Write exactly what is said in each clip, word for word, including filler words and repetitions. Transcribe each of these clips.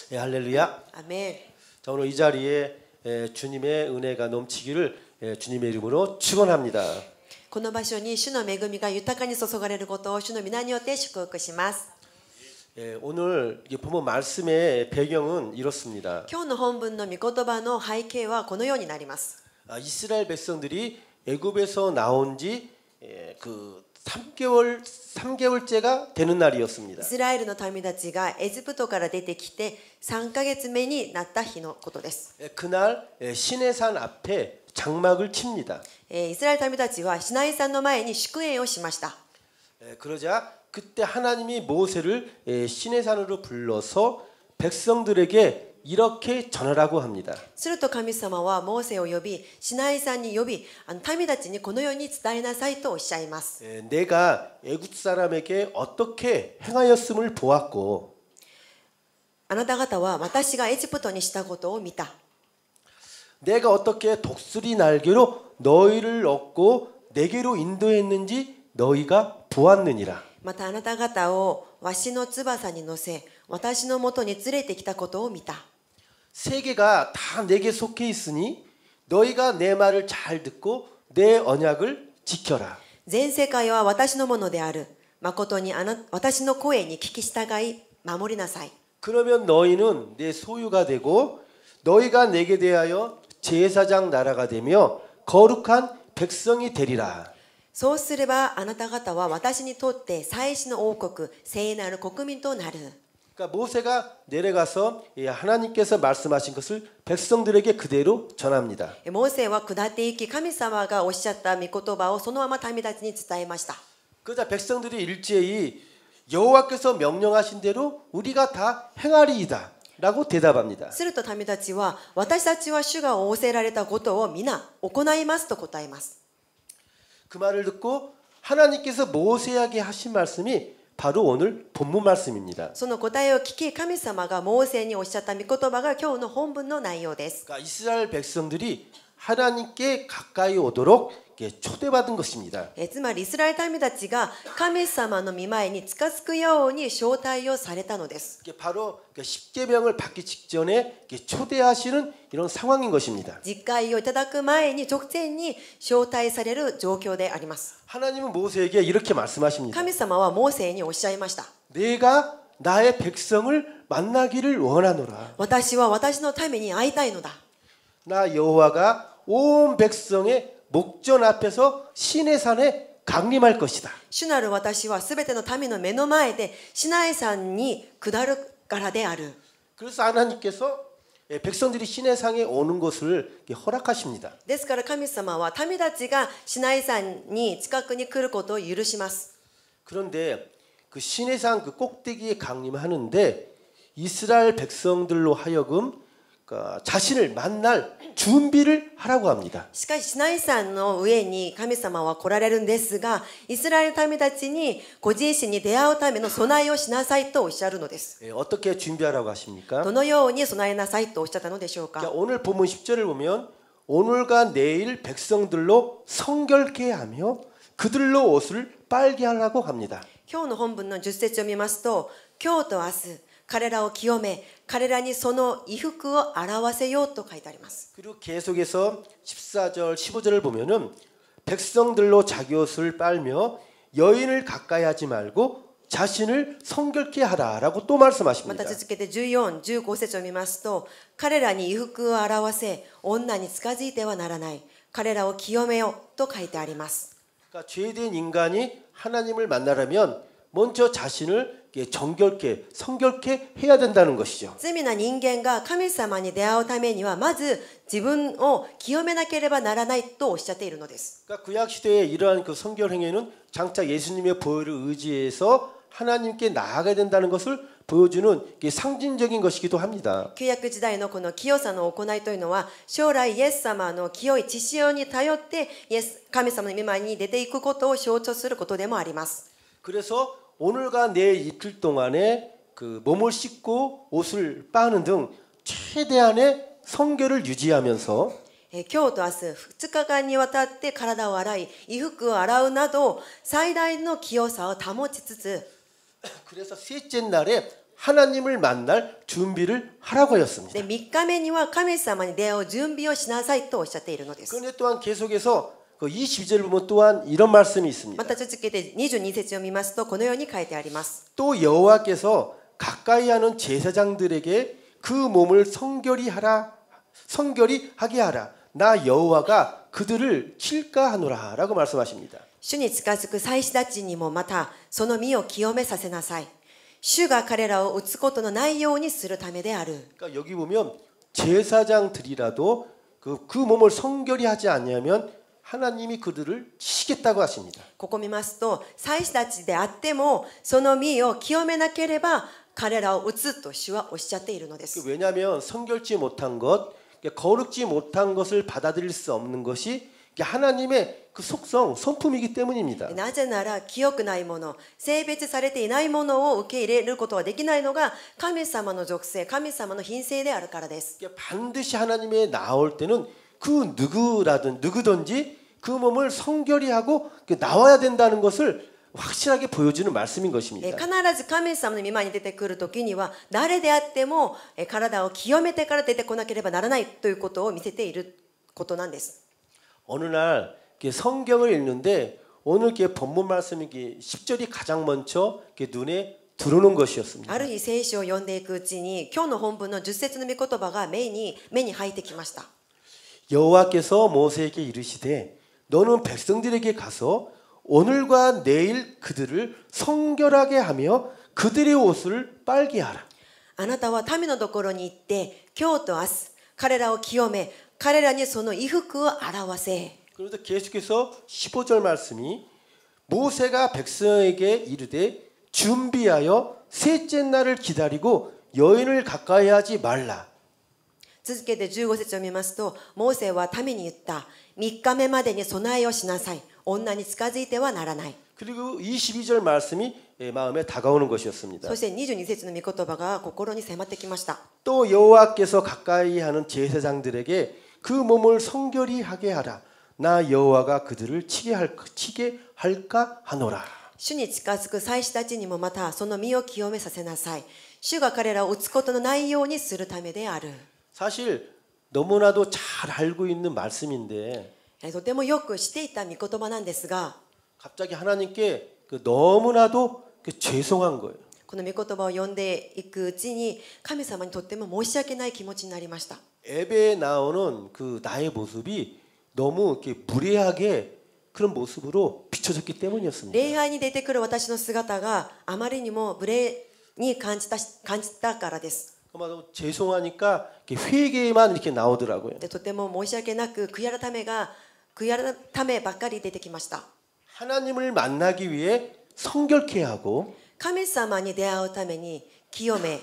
예, 할렐루야. 아멘. 자, 오늘 이 자리에 예, 주님의 은혜가 넘치기를 예, 주님의 이름으로 축원합니다. この場所に主の恵みが豊かに注がれることを主の皆によって祝福します。 예, 오늘 이 본문 말씀의 배경은 이렇습니다. 今日の本文の御言葉の背景はこのようになります。 아, 이스라엘 백성들이 애굽에서 나온 지 그 삼 개월 삼 개월째가 되는 날이었습니다. イスラエルの民たちがエジプトから出てきてさんかげつめになった日のことです。 예, 그날 예, 시내산 앞에 장막을 칩니다. イスラエル民たちはシナイ山の前に祝宴をしました。 예, 그러자 그때 하나님이 모세를 예, 시내산으로 불러서 백성들에게 이렇게 전하라고 합니다. すると神様はモーセを呼び、シナイ山に呼び、あの民たちにこのように伝えなさいとおっしゃいます。 예, 내가 애굽 사람에게 어떻게 행하였음을 보았고 あなた方は私がエジプトにしたことを見た。 내가 어떻게 독수리 날개로 너희를 얻고 내게로 인도했는지 너희가 보았느니라. またあなた方をわしの翼に乗せ、私のもとに連れてきたことを見た。 세계가 다 내게 속해 있으니 너희가 내 말을 잘 듣고 내 언약을 지켜라. 全世界は私のものである。誠にあな私の声に聞き従い守りなさい。 그러면 너희는 내 소유가 되고 너희가 내게 대하여 제사장 나라가 되며 거룩한 백성이 되리라. そうすればあなた方は私にとって祭司の王国、聖なる国民となる。 그러니까 모세가 내려가서 하나님께서 말씀하신 것을 백성들에게 그대로 전합니다. モーセは下っていき、神様がおっしゃった御言葉をそのまま民たちに伝えました。 그러자 백성들이 일제히 여호와께서 명령하신 대로 우리가 다 행하리이다 라고 대답합니다. すると民たちは、私たちは主が仰せられたことを皆行いますと答えます。 그 말을 듣고 하나님께서 모세에게 하신 말씀이 바로 오늘 본문 말씀입니다. その答えを聞き、神様がモーセにおっしゃった御言葉が今日の本文の内容です。 그러니까 이스라엘 백성들이 하나님께 가까이 오도록 초대받은 것입니다. えつまりイスラエル民たちが神様の御前に近づくように招待をされたのです。 바로 십계명을 받기 직전에 초대하시는 이런 상황인 것입니다. 実戒をいただく前に直前に招待される状況であります。 하나님은 모세에게 이렇게 말씀하십니다. 神様はモーセにおっしゃいました。 내가 나의 백성을 만나기를 원하노라. 私は私の民に会いたいのだ。 나 여호와가 온 백성의 목전 앞에서 시내산에 강림할 것이다. 主なる私はすべての民の目の前でシナイ山に下るからである。 그래서 하나님께서 백성들이 시내산에 오는 것을 허락하십니다. ですから神様は民たちがシナイ山に近くに来ることを許します。 그런데 그 시내산 그 꼭대기에 강림하는데 이스라엘 백성들로 하여금 자신을 만날 준비를 하라고 합니다. しかしシナイ山の上に神様は来られるんですが、イスラエル民たちにご自身に出会うための備えをしなさいとおっしゃるのです。 어떻게 준비하라고 하십니까? どのように備えなさいとおっしゃったのでしょうか。 오늘 본문 십 절을 보면 오늘과 내일 백성들로 성결케 하며 그들로 옷을 빨게 하라고 합니다. 今日の本文のじゅっ節を見ますと、今日と明日彼らを清め、彼らにその衣服を表せようと書いてあります。 그리고 계속해서 십사 절, 십오 절을 보면은 백성들로 자기 옷을 빨며 여인을 가까이 하지 말고 자신을 성결케 하라라고 또 ま 말씀하십니다. た続けてじゅうよん、じゅうご節を見ますと、彼らに衣服を表せ、女に近づいてはならない、彼らを清めよと書いてあります。 그러니까 죄된 인간이 하나님을 만나려면 먼저 자신을 정결케, 성결케 해야 된다는 것이죠. 罪な人間が神様に出会うためにはまず自分を清めなければならないとおっしゃっているのです。 그러니까 구약 시대에 이러한 그 성결 행위는 장차 예수님의 보혈을 의지해서 하나님께 나아가야 된다는 것을 보여주는 상징적인 것이기도 합니다. 旧約時代のこの清さの行いというのは、将来イエス様の清い血潮に頼ってイエス神様の御前に出ていくことを象徴することでもあります。 그래서 오늘과 내일 이틀 동안에 그 몸을 씻고 옷을 빠는 등 최대한의 성결을 유지하면서 今日と明日ふつかかんにわたって体を洗い、衣服を洗うなど最大の清さを保ちつつ、 그래서 셋째 날에 하나님을 만날 준비를 하라고 하였습니다. でみっかめには神様に出会う準備をしなさいとおっしゃっているのです。 그런데 또한 계속해서 그 이십이 절 보면 또한 이런 말씀이 있습니다. また続けてにじゅうに節を見ますとこのように書いてあります。 또 여호와께서 가까이 하는 제사장들에게 그 몸을 성결히 하라 성결히 하게 하라. 나 여호와가 그들을 칠까 하노라라고 말씀하십니다. 主に近づく祭司たちにもまたその身を清めさせなさい。主が彼らを打つことのないようにするためである。 그러니까 여기 보면 제사장들이라도 그, 그 몸을 성결히 하지 않냐면 하나님이 그들을 치시겠다고 하십니다. ここ見ますと祭司たちであってもその身を清めなければ彼らを打つと主はおっしゃっているのです。 왜냐하면 성결지 못한 것, 거룩지 못한 것을 받아들일 수 없는 것이 하나님의 그 속성, 성품이기 때문입니다. なぜなら清くないもの、性別されていないものを受け入れることはできないのが神様の属性、神様の品性であるからです。 반드시 하나님에 나올 때는 그 누구라든 누구든지 그 몸을 성결히 하고 나와야 된다는 것을 확실하게 보여주는 말씀인 え 것입니다. 必ず神様の御前に出てくるときには誰であってもえ体を清めてから出てこなければならないということを見せていることなんです。 어느 날 성경을 읽는데 오늘 본문 말씀이 십 절이 가장 먼저 눈에 들어오는 것이었습니다. ある日聖書を読んでいくうちに今日の本文のじゅっ節の御言葉が目に目に入ってきました。 여호와께서 모세에게 이르시되 너는 백성들에게 가서 오늘과 내일 그들을 성결하게 하며 그들의 옷을 빨게 하라. あなたは民のところに行って今日と明日彼らを清め彼らにその衣服を表せ。 그래서 계속해서 십오 절 말씀이 모세가 백성에게 이르되 준비하여 셋째 날을 기다리고 여인을 가까이 하지 말라. 続けてじゅうご節を見ますとモーセは民に言った。みっかめまでに備えをしなさい。女に近づいてはならない。 그리고 이십이 절 말씀이 마음에 다가오는 것이었습니다. そしてにじゅうに節の御言葉が心に迫ってきました。 또 여호와께서 가까이 하는 제사장들에게 그 몸을 성결히 하게 하라. 나 여호와가 그들을 치게 할 치게 할까 하노라. 主に近づく祭司たちにもまたその身を清めさせなさい。主が彼らを打つことのないようにするためである。 사실 너무나도 잘 알고 있는 말씀인데 とてもよくしていた御言葉なんですが 갑자기 하나님께 그 너무나도 그 죄송한 거예요. この御言葉を読んでいくうちに神様にとっても申し訳ない気持ちになりました。 예배에 나오는 그 나의 모습이 너무 이렇게 무례하게 그런 모습으로 비춰졌기 때문이었습니다. 礼拝に出てくる私の姿があまりにも無礼に感じた感じたからです。 죄송하니까 회개만 이렇게 나오더라고요. でとても申し訳なく悔い改めが悔い改めばっかり出てきました。 하나님을 만나기 위해 성결케 하고 神様に出会うために清め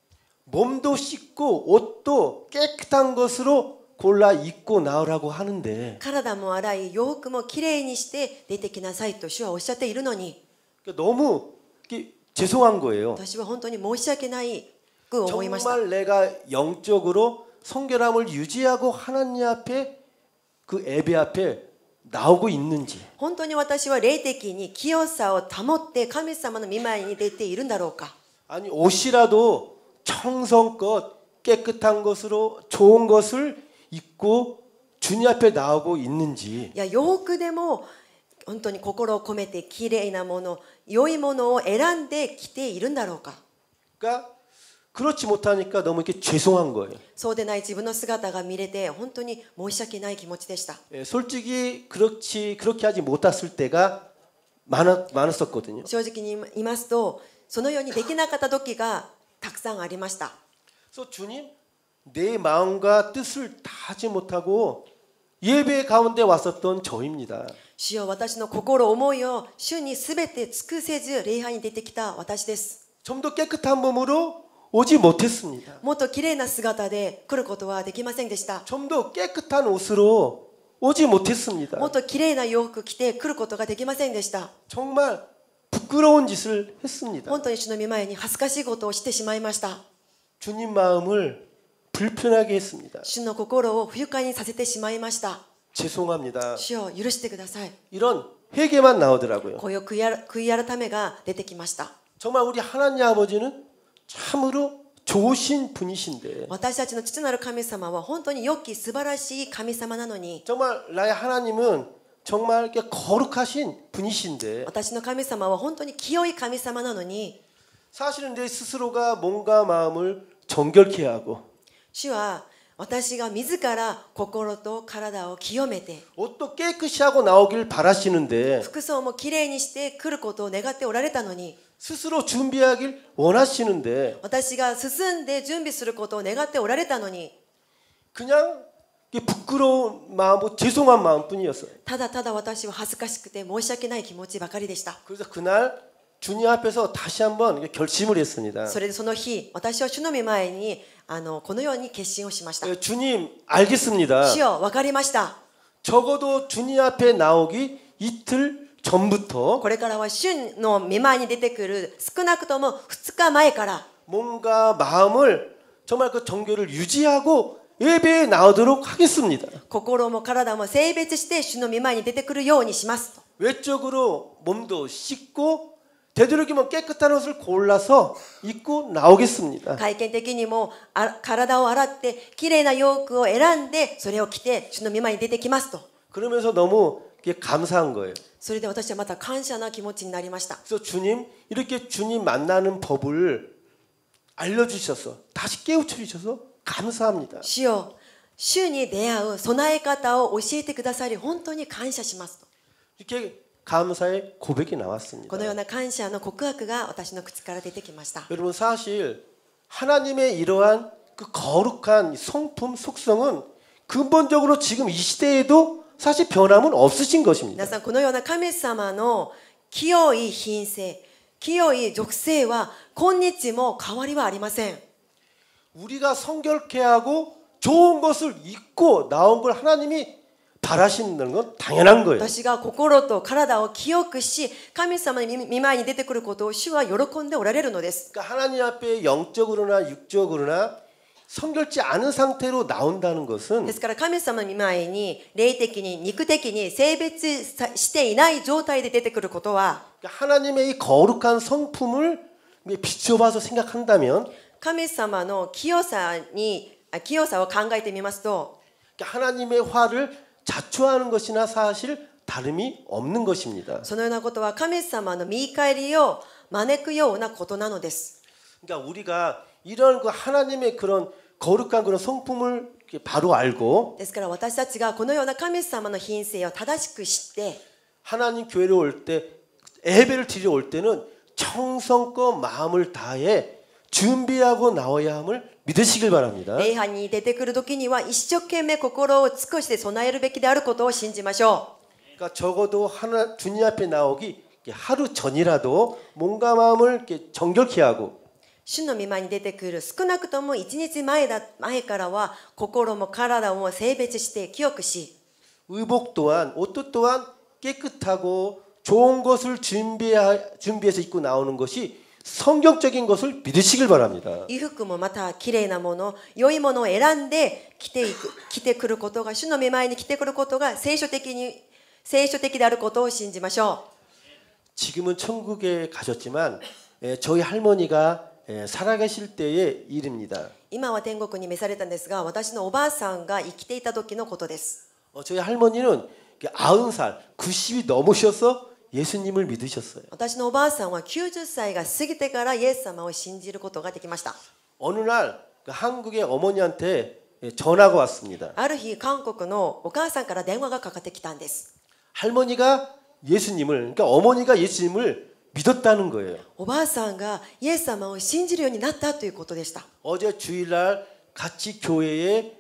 몸도 씻고 옷도 깨끗한 것으로 골라 입고 나오라고 하는데 体も洗い洋服もきれいにして出てきなさいと主はおっしゃっているのに 너무 죄송한 거예요. 私は本当に申し訳ないく思いました。 정말 내가 영적으로 성결함을 유지하고 하나님 앞에 그 예배 앞에 나오고 있는지 本当に私は霊的に清さを保って神様の御前に出ているんだろうか。 아니 옷이라도 청성껏 깨끗한 것으로 좋은 것을 입고 주님 앞에 나오고 있는지 いや洋服でも本当に心を込めてきれいなもの良いものを選んで着ているんだろうか。 그러니까 그렇지 못하니까 너무 이렇게 죄송한 거예요. そうでない自分の姿が見れて本当に申し訳ない気持ちでした。 예, 솔직히 그렇지 그렇게 하지 못했을 때가 많았, 많았었거든요. 正直に言いますとそのようにできなかった時がたくさんありました。 그래서 주님 내 마음과 뜻을 다 하지 못하고 예배 가운데 왔었던 저입니다. 主よ私の心思いを主にすべて尽くせず礼拝に出てきた私です。 좀 더 깨끗한 몸으로 오지 못했습니다. もっと綺麗な姿で来ることはできませんでした。 좀 더 깨끗한 옷으로 오지 못했습니다. もっと綺麗な洋服着て来ることができませんでした。 정말 부끄러운 짓을 했습니다. 本当に主の御前に恥ずかしいことをしてしまいました。 주님 마음을 불편하게 했습니다. 主の心を不愉快にさせてしまいました。 죄송합니다. 主を許してください。 이런 회개만 나오더라고요. こういう悔い悔い改めが出てきました。 정말 우리 하나님 아버지는 참으로 좋으신 분이신데 私たちの父なる神様は本当に良き素晴らしい神様なのに 정말 나의 하나님은 정말 이렇게 거룩하신 분이신데 私の神様は本当に清い神様なのに 사실은 내 스스로가 몸과 마음을 정결케 하고 主は私が自ら心と体を清めて 옷도 깨끗이 하고 나오길 바라시는데 服装もきれいにして来ることを願っておられたのに 스스로 준비하길 원하시는데 私が進んで準備することを願っておられたのに 그냥 이게 부끄러운 마음고 죄송한 마음뿐이었어요. ただただ私は恥ずかしくて申し訳ない気持ちばかりでした 그래서 그날 주님 앞에서 다시 한번 이렇게 결심을 했습니다. それでその日私は主の御前にあのこのように決心をしました 예, 주님 알겠습니다. 主よ分かりました 적어도 주님 앞에 나오기 이틀 전부터 これからは主の御前に出てくる少なくともふつかまえから 몸과 마음을 정말 그 정결을 유지하고 예배에 나오도록 하겠습니다. 心も体も性別して主の御前に出てくるようにしますと 외적으로 몸도 씻고 되도록이면 깨끗한 옷을 골라서 입고 나오겠습니다. 外見的にもあ体を洗ってきれいな洋服を選んでそれを着て主の御前に出てきますと 그러면서 너무 이게 감사한 거예요. それで私はまた感謝な気持ちになりました 그래서 주님 이렇게 주님 만나는 법을 알려주셔서 다시 깨우쳐 주셔서 감사합니다. 主よ主に出会う備え方を教えてくださり本当に感謝しますと 이렇게 감사의 고백이 나왔습니다. このような感謝の告白が私の口から出てきました 여러분 사실 하나님의 이러한 그 거룩한 성품 속성은 근본적으로 지금 이 시대에도 사실 변함은 없으신 것입니다. 皆さんこのような神様の清い品性清い属性は今日も変わりはありません 우리가 성결케 하고 좋은 것을 입고 나온 걸 하나님이 바라시는 건 당연한 거예요. 私が心と体を清くし神様の御前に出てくることを主は喜んでおられるのです 그러니까 하나님 앞에 영적으로나 육적으로나 성결지 않은 상태로 나온다는 것은 ですから神様の御前に霊的に肉的に性別していない状態で出てくることは 하나님의 이 거룩한 성품을 비춰봐서 생각한다면 神様の清さにあ清さを考えてみますと 하나님의 화를 자초하는 것이나 사실 다름이 없는 것입니다. そのようなことは神様の見返りを招くようなことなのです 그러니까 우리가 이런 그 하나님의 그런 거룩한 그런 성품을 바로 알고 ですから私たちがこのような神様の品性を正しく知って 하나님 교회로 올 때 예배를 드리러 올 때는 정성껏 마음을 다해 준비하고 나와야 함을 믿으시길 바랍니다. 礼拝に出てくる時には一生懸命心を尽くして備えるべきであることを信じましょ 그러니까 적어도 하나 주님 앞에 나오기 하루 전이라도 몸과 마음을 이렇게 정결케 하고 う主の御前に出てくる少なくとも一日前だ前からは心も体も性別して清くし 의복 또한 옷도 또한 깨끗하고 좋은 것을 준비하, 준비해서 입고 나오는 것이 성경적인 것을 믿으시길 바랍니다. 衣服もまたきれいなもの良いものを選んで着ていく着てくることが主の御前に来てくることが聖書的に聖書的であることを信じましょう 지금은 천국에 가셨지만 에, 저희 할머니가 에, 살아계실 때의 일입니다. 今は天国に召されたんですが私のおばあさんが生きていた時のことです 어, 저희 할머니는 아흔 살, 구십이 넘으셔서 예수님을 믿으셨어요. 私のおばあさんはきゅうじゅっさいが過ぎてからイエス様を信じることができました 어느 날 그 한국의 어머니한테 전화가 왔습니다. ある日韓国のお母さんから電話がかかってきたんです 할머니가 예수님을 그러니까 어머니가 예수님을 믿었다는 거예요. おばあさんがイエス様を信じるようになったということでした 어제 주일날 같이 교회에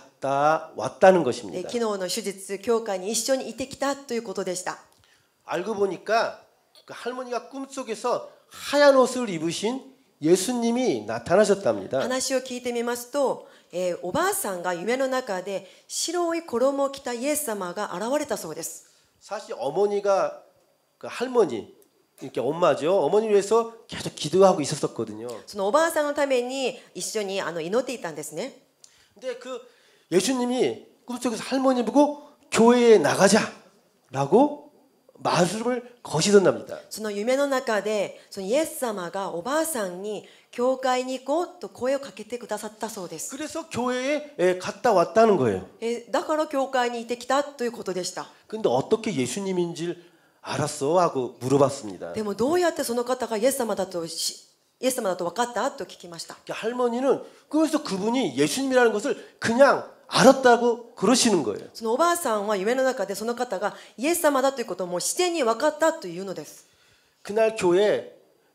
갔다 왔다는 で 것입니다. 昨日の手術教会に一緒にいてきたということでした 알고 보니까 그 할머니가 꿈속에서 하얀 옷을 입으신 예수님이 나타나셨답니다. 話を聞いてみますと、えーおばあさんが夢の中で白い衣を着たイエス様が現れたそうです 사실 어머니가 그 할머니 이렇게 엄마죠. 어머니 위해서 계속 기도하고 있었었거든요. そのおばあさんのために一緒にあの祈っていたんですね 근데 그 예수님이 꿈속에서 할머니 보고 교회에 나가자라고 말씀을 거시던답니다. その夢の中でそのイエス様がおばあさんに教会に行こうと声をかけてくださったそうです。 그래서 교회에 예, 갔다 왔다는 거예요. えだから教会に行ってきたということでした。 근데 어떻게 예수님인지 알았어? 하고 물어봤습니다. でもどうやってその方がイエス様だとしイエス様だと分かったと聞きました。 할머니는 그래서 그분이 예수님이라는 것을 그냥 알았다고 그러시는 거예요. そのおばあさんは夢の中でその方がイエス様だということをもう自然に分かったというのです。 그날 교회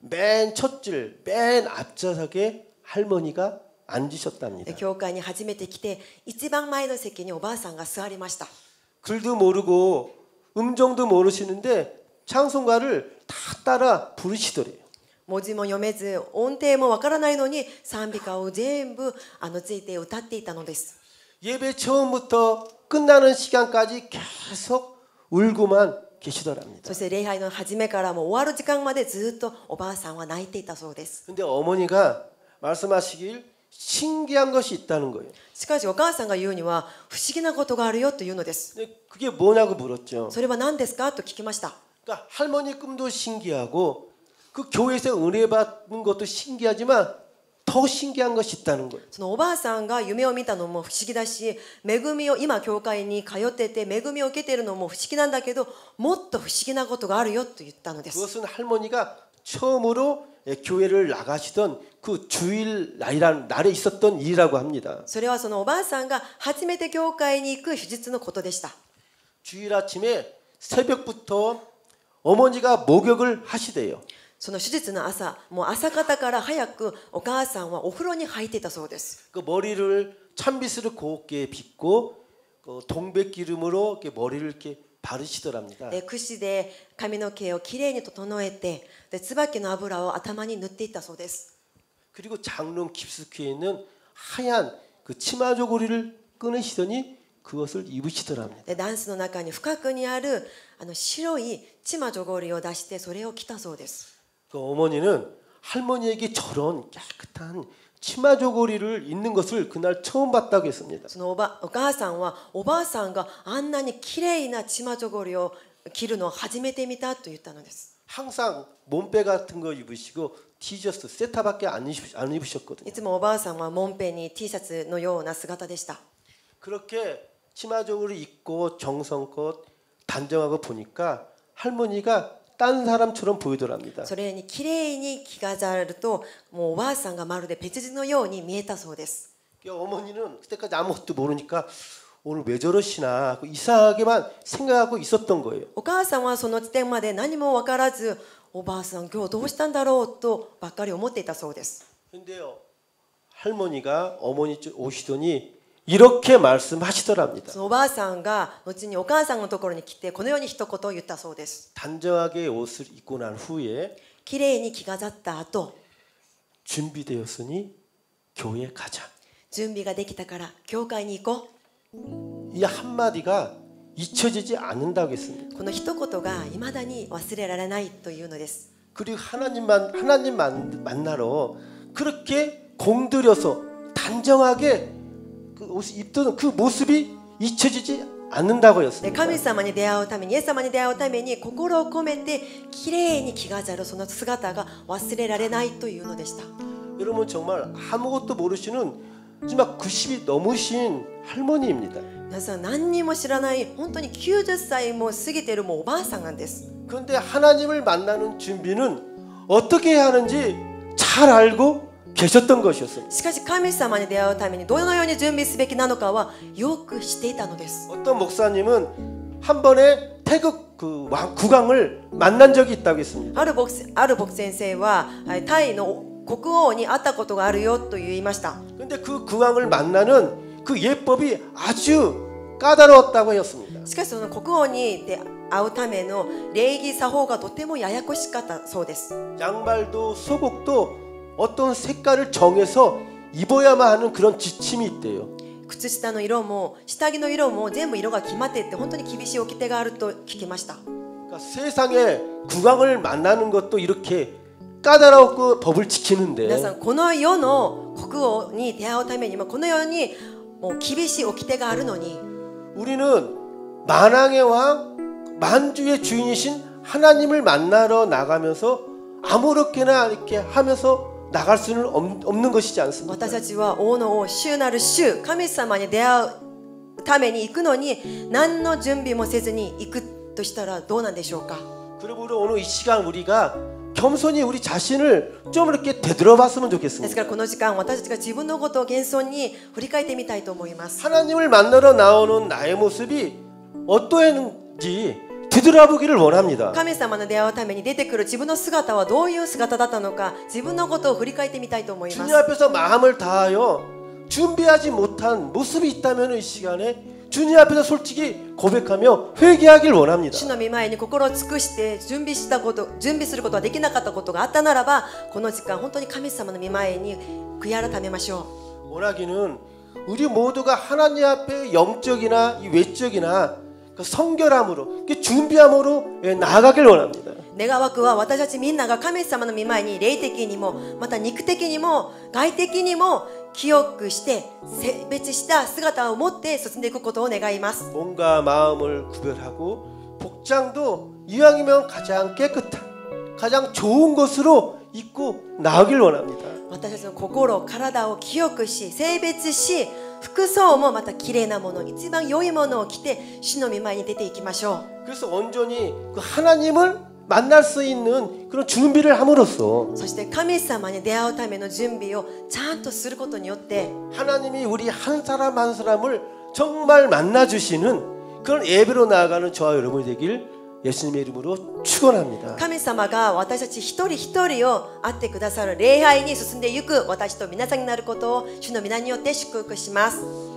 맨 첫줄, 맨 앞좌석에 할머니가 앉으셨답니다. 教会に初めて来て一番前の席におばあさんが座りました。 글도 모르고 음정도 모르시는데 찬송가를 다 따라 부르시더래요. 文字も読めず音程もわからないのに賛美歌を全部あのついて歌っていたのです。 예배 처음부터 끝나는 시간까지 계속 울고만 계시더랍니다. そして礼拝の始めからもう終わる時間までずっとおばあさんは泣いていたそうです。 근데 어머니가 말씀하시길 신기한 것이 있다는 거예요. しかしお母さんが言うには不思議なことがあるよというのです。 근데 그게 뭐냐고 물었죠. それは何ですかと聞きました。 그러니까 할머니 꿈도 신기하고 그 교회에서 은혜 받는 것도 신기하지만 더 신기한 것이 있다는 거예요. そのおばあさんが夢を見たのも不思議だし、恵みを今教会に通ってて恵みを受けているのも不思議なんだけど、もっと不思議なことがあるよと言ったのです。 그것은 할머니가 처음으로 교회를 나가시던 그 주일 날이란 날에 있었던 일이라고 합니다. それはそのおばあさんが初めて教会に行く手術のことでした。 주일 아침에 새벽부터 어머니가 목욕을 하시대요. その手術の朝、もう朝方から早くお母さんはお風呂に入っていたそうです。 그 머리를 찬빗으로 곱게 빗고 그 동백기름으로 이렇게 머리를 이렇게 바르시더랍니다. で櫛で髪の毛をきれいに整えて、で椿の油を頭に塗っていったそうです。 그리고 장롱 깊숙이에 있는 하얀 그 치마 조거리를 꺼내시더니 그것을 입으시더랍니다. でダンスの中に深くにあるあの白いチマジョゴリを出してそれを着たそうです。 그 어머니는 할머니에게 저런 깨끗한 치마 조거리를 입는 것을 그날 처음 봤다고 했습니다. そのおばお母さんはおばあさんがあんなにきれいなチマジョゴリを着るのを初めて見たと言ったのです。 항상 몸빼 같은 거 입으시고 티셔츠 세타밖에 안, 입으, 안 입으셨거든요. いつもおばあさんはモンペに T シャツのような姿でした。 그렇게 치마 조거리 입고 정성껏 단정하고 보니까 할머니가 딴 사람처럼 보이더랍니다. それにきれいに着飾るともうおばあさんがまるで別人のように見えたそうです。 어머니는 그때까지 아무것도 모르니까 오늘 왜 저러시나 이상하게만 생각하고 있었던 거예요. お母さんはその時点まで何も分からず、おばあさん今日どうしたんだろうとばっかり思っていたそうです。 근데요 할머니가 어머니 쪽 오시더니 이렇게 말씀하시더랍니다. そのおばあさんが後にお母さんのところに来てこのように一言を言ったそうです。 단정하게 옷을 입고 난 후에 きれいに着飾った後、 준비되었으니 교회 가자. 準備ができたから教会に行こ 이 한마디가 잊혀지지 않는다고 했습니다. う。この一言がいまだに忘れられないというのです。 그리고 하나님만 하나님 만, 만나러 그렇게 공들여서 단정하게 그 옷을 입던 그 모습이 잊혀지지 않는다고 で 했습니다. 神様に出会うためにイエス様に出会うために心を込めてきれいに着飾るその姿が忘れられないというのでした。 여러분 정말 아무것도 모르시는 정말 구십이 넘으신 할머니입니다. 皆さん何にも知らない本当にきゅうじゅっさいも過ぎているもうおばあさんなんです。 그런데 하나님을 만나는 준비는 어떻게 해야 하는지 잘 알고 계셨던 것이었습니다. しかし神様に出会うためにどのように準備すべきなのかはよく知っていたのです。 어떤 목사님은 한 번에 태극 그 왕, 국왕을 만난 적이 있다고 했습니다. ある牧師、ある牧師先生はタイの国王に会ったことがあるよと言いました。 근데 그 국왕을 만나는 그 예법이 아주 까다로웠다고 했습니다. しかしその国王に会うための礼儀作法がとてもややこしかったそうです。 양말도 소복도 어떤 색깔을 정해서 입어야만 하는 그런 지침이 있대요. 靴下の色も下着の色も全部色が決まっていて本当に厳しい掟があると聞きました。 그러니까 세상에 국왕을 만나는 것도 이렇게 까다롭고 법을 지키는데 皆さんこの世の国王に出会うためにもこの世にもう厳しい掟があるのに 우리는 만왕의 왕 만주의 주인이신 하나님을 만나러 나가면서 아무렇게나 이렇게 하면서 나갈 수는 없, 없는 것이지 않습니까? 私たちは王の王、主なる主、神様に出会うために行くのに何の準備もせずに行くとしたらどうなんでしょうか。 그러므로 오늘 이 시간 우리가 겸손히 우리 자신을 좀 이렇게 되돌아봤으면 です 좋겠습니다. からこの時間、私たちが自分のことを謙遜に振り返ってみたいと思います。 하나님을 만나러 나오는 나의 모습이 어떠했는지 되돌아보기를 원합니다. 神様の出会うために出てくる自分の姿はどういう姿だったのか、自分のことを振り返ってみたいと思いま 주님 す。 앞에서 마음을 다하여 준비하지 못한 모습이 있다면 이 시간에 주님 앞에서 솔직히 고백하며 회개하길 원합니다. 主の御前に心を尽くして準備したこと、準備することができなかったことがあったならば、この時間本当に神様の御前に悔い改めましょ 원하기는 우리 모두가 하나님 앞에 영적이나 이 외적이나 그 성결함으로 그 준비함으로 예, 나아가길 원합니다. う。願わくは私たちみんなが神様の御前に霊的にもまた肉的にも外的にも清くして性別した姿を持って進んでいくことを願います。 몸과 마음을 구별하고 복장도 이왕이면 가장 깨끗한 가장 좋은 것으로 입고 나오길 원합니다. 私たちの心、体を清くし、性別し、服装もまた綺麗なもの、一番良いものを着て主の御前に出ていきましょう。 그래서 온전히 그 하나님을 만날 수 있는 그런 준비를 함으로써 そして神様に出会うための準備をちゃんとすることによって 하나님이 우리 한 사람 한 사람을 정말 만나 주시는 그런 예배로 나아가는 저와 여러분이 되길 예수님의 이름으로 축원합니다. 神様が私たち一人一人を会ってくださる礼拝に進んでいく私と皆さんになることを主の皆によって祝福します。